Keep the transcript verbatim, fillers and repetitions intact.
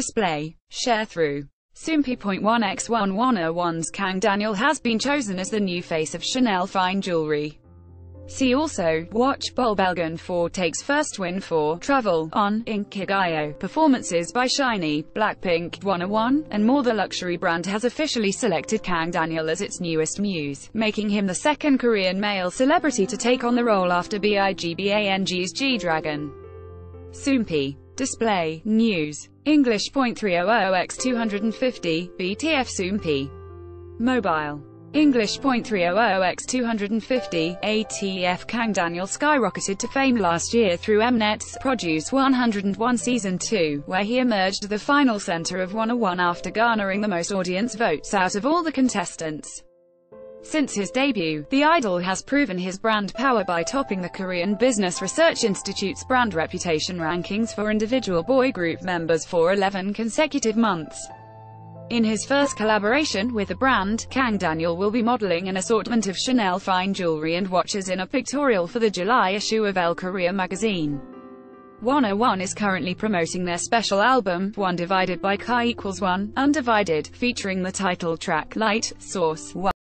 Display. Sharethrough. Soompi point one by one oh one's Kang Daniel has been chosen as the new face of Chanel fine jewelry. See also, watch, Bolbelgan four takes first win for Travel on Inkigayo, performances by Shiny, Blackpink, one oh one, and more. The luxury brand has officially selected Kang Daniel as its newest muse, making him the second Korean male celebrity to take on the role after Bigbang's G-Dragon. Soompi. Display. News. English point three hundred by two fifty, B T F Soompi. Mobile. English point three hundred by two fifty, A T F Kang Daniel skyrocketed to fame last year through Mnet's Produce one oh one Season two, where he emerged the final center of one oh one after garnering the most audience votes out of all the contestants. Since his debut, the idol has proven his brand power by topping the Korean Business Research Institute's brand reputation rankings for individual boy group members for eleven consecutive months. In his first collaboration with the brand, Kang Daniel will be modeling an assortment of Chanel fine jewelry and watches in a pictorial for the July issue of Elle Korea magazine. one oh one is currently promoting their special album, one divided by chi equals one, Undivided, featuring the title track, Light Source.